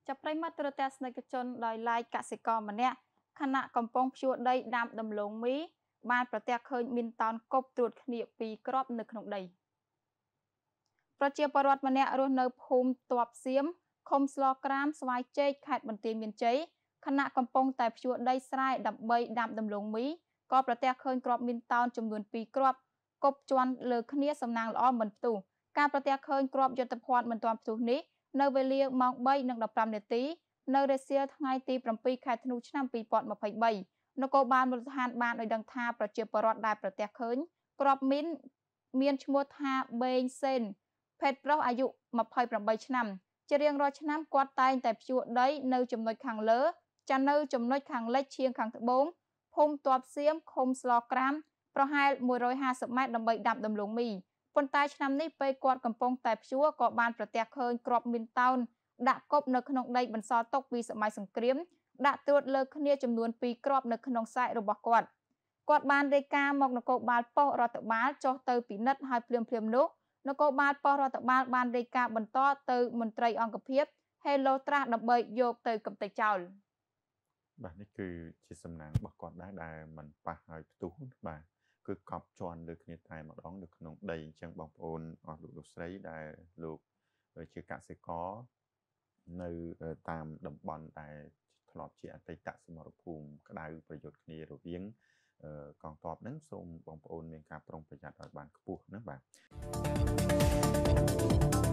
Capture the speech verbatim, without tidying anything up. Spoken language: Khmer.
ចាប់ប្រិមត្តទស្សនិកជនដោយឡែកកសិករម្នាក់ខណៈកំពុងភ្ជួរដីដាំដំឡូងមីបានប្រទះឃើញមានតោនគប់ត្រួតគ្នាពីរគ្រាប់នៅក្នុងដីប្រជាពលរដ្ឋម្នាក់រស់នៅភូមិទ័ពសៀមឃុំស្លក្រាមស្វាយជែកខេត្តបន្ទាយមានជ័យខណៈកំពុងតែភ្ជួរដីស្រែដើម្បីដាំដំឡូងមីក៏ប្រទះឃើញគ្រាប់មានតោនចំនួនពីរគ្រាប់គប់ជាន់លើគ្នាសំណាងល្អមិនផ្ទុះការប្រទះឃើញគ្រាប់យុទ្ធភ័ណ្ឌមិនទាន់ផ្ទុះនេះនៅវេលាម៉ោងបីនិងដប់ប្រាំនាទីនៅរសៀលថ្ងៃទីប្រាំពីរខែធ្នូឆ្នាំពីរពាន់ម្ភៃបីនគរបាលមូលដ្ឋានបានឲ្យដឹងថាប្រជាពលរដ្ឋដែលប្រទះឃើញគ្រាប់មីនមានឈ្មោះថាបេងសេនភេទប្រុសអាយុម្ភៃប្រាំបីឆ្នាំជារៀងរាល់ឆ្នាំគាត់តែងតែភ្ជួរដីនៅចំណុចខាងលើចានៅចំណុចខាងលិចឈៀងខាងត្បូងភូមិទ័ពសៀមឃុំស្លក្រាមប្រហែលមួយរយហាសិបម៉ែត្រដើម្បីដាំដំឡូងមីប៉ុន្តែឆ្នាំនេះពេលគាត់កំពុងតែភ្ជួរក៏បានប្រទះឃើញគ្រាប់មីនតោនដាក់គប់នៅក្នុងដីបន្សល់ទុកពីសម័យសង្គ្រាមដាក់ត្រួតលើគ្នាចំនួនពីរគ្រាប់នៅក្នុងខ្សែរបស់គាត់គាត់បានរាយការណ៍មកនគរបាលប៉ុស្តិ៍រដ្ឋបាលចុះទៅពិនិត្យឲ្យភ្លាមភ្លាមនោះនគរបាលប៉ុស្តិ៍រដ្ឋបាលបានរាយការណ៍បន្តទៅមន្ត្រីអង្គភាពហេឡូត្រាស់ដើម្បីយកទៅកំទេចចោលបាទនេះគឺជាសំណាងរបស់គាត់ដែរដែលมันប៉ះឲ្យផ្ទុះបាទគឺកប់ជន់លើគ្នាតែម្ដងនៅក្នុងដីអញ្ចឹងបងប្អូនអស់លោកលោកស្រីដែលលោកជាកសិករនៅតាមតំបន់ដែលធ្លាប់ជាអតីតសមរភូមិក្តៅប្រយុទ្ធគ្នារវាងកងទ័ពហ្នឹងសូមបងប្អូនមានការប្រុងប្រយ័ត្នឲ្យបានខ្ពស់ណាបាទ